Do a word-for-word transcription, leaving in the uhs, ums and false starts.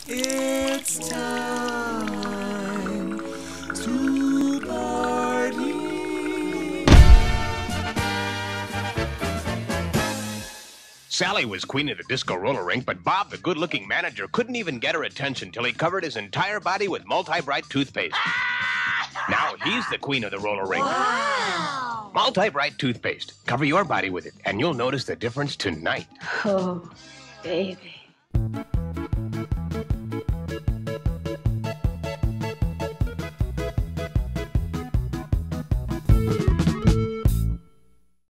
It's time to party. Sally was queen of the disco roller rink, but Bob, the good-looking manager, couldn't even get her attention till he covered his entire body with MultiBrite Toothpaste. Now he's the queen of the roller rink. Wow! MultiBrite Toothpaste. Cover your body with it, and you'll notice the difference tonight. Oh, baby.